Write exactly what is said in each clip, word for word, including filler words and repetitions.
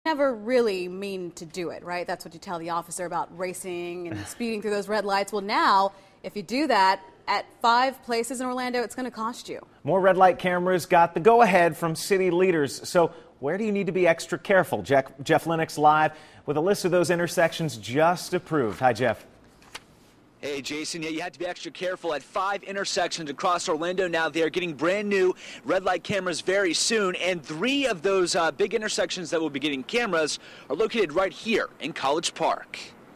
Never really mean to do it, right? That's what you tell the officer about racing and speeding through those red lights. Well, now, if you do that at five places in Orlando, it's going to cost you. More red light cameras got the go-ahead from city leaders. So where do you need to be extra careful? Jeff, Jeff Lennox live with a list of those intersections just approved. Hi, Jeff. Hey, Jason. Yeah, you have to be extra careful at five intersections across Orlando now. They are getting brand new red light cameras very soon, and three of those uh, big intersections that will be getting cameras are located right here in College Park.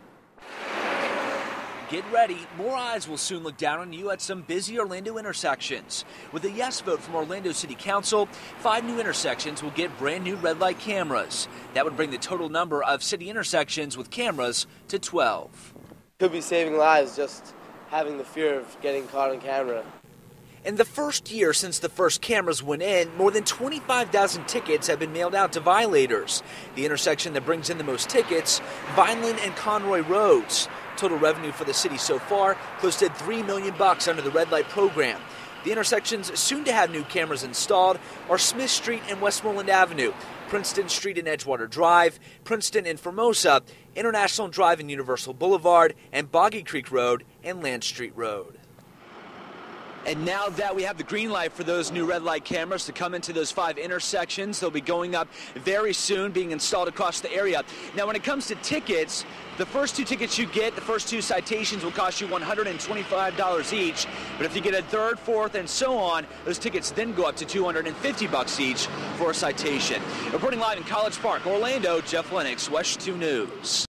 Get ready. More eyes will soon look down on you at some busy Orlando intersections. With a yes vote from Orlando City Council, five new intersections will get brand new red light cameras. That would bring the total number of city intersections with cameras to twelve. Could be saving lives just having the fear of getting caught on camera. In the first year since the first cameras went in, more than twenty-five thousand tickets have been mailed out to violators. The intersection that brings in the most tickets, Vineland and Conroy Roads. Total revenue for the city so far, close to three million bucks under the red light program. The intersections soon to have new cameras installed are Smith Street and Westmoreland Avenue, Princeton Street and Edgewater Drive, Princeton and Formosa, International Drive and Universal Boulevard, and Boggy Creek Road and Land Street Road. And now that we have the green light for those new red light cameras to come into those five intersections, they'll be going up very soon, being installed across the area. Now, when it comes to tickets, the first two tickets you get, the first two citations will cost you one hundred twenty-five dollars each. But if you get a third, fourth, and so on, those tickets then go up to two hundred fifty bucks each for a citation. Reporting live in College Park, Orlando, Jeff Lennox, WESH two News.